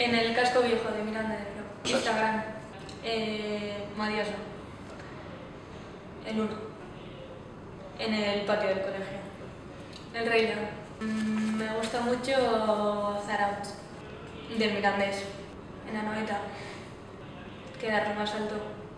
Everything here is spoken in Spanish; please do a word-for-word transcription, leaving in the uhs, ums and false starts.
En el casco viejo de Miranda de Ebro. Instagram. Eh, Madioso. El uno. En el patio del colegio. El Rey León. Mm, me gusta mucho Zarautz, del Mirandés, en la noveta. Quedar más alto.